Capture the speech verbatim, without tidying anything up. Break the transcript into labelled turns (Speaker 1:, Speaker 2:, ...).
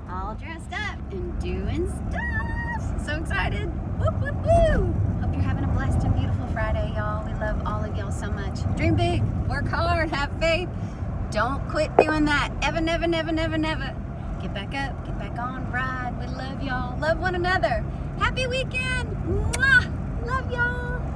Speaker 1: all dressed up and doing stuff. So excited. Woo, woo, woo. Hope you're having a blessed and beautiful Friday, y'all. We love all of y'all so much. Dream big, work hard, have faith. Don't quit doing that. Ever, never, never, never, never. Get back up, get back on, ride. We love y'all. Love one another. Happy weekend. Mwah. Love y'all.